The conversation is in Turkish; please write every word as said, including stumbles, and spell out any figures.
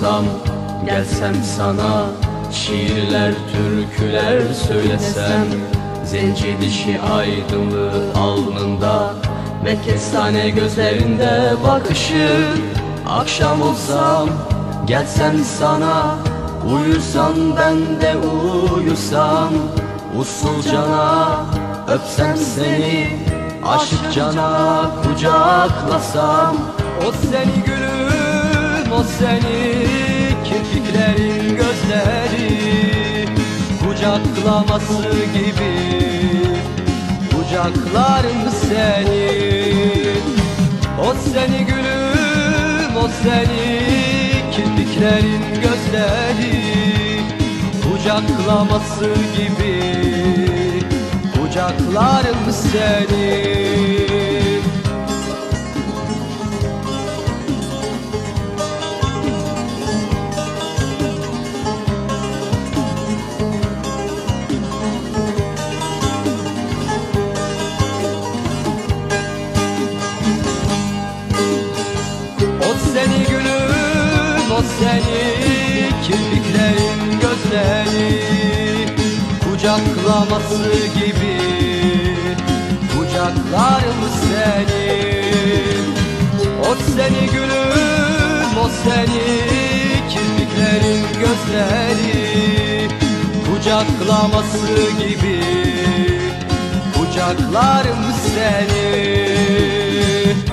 olsam, gelsem sana şiirler, türküler söylesem. Zenci dişi aydınlığı alnında ve kestane gözlerinde bakışı. Akşam olsam, gelsem sana, uyursan ben de uyusam. Usulcana öpsem seni, aşıkcana kucaklasam. O seni gülüm, o seni, kirpiklerin gözleri, kucaklaması gibi kucaklarım seni. O seni gülüm, o seni, kirpiklerin gözleri, kucaklaması gibi kucaklarım seni. Seni gülüm, o seni, kirpiklerin gözleri, kucaklaması gibi kucaklarım seni. O seni gülüm, o seni, kirpiklerin gözleri, kucaklaması gibi kucaklarım seni.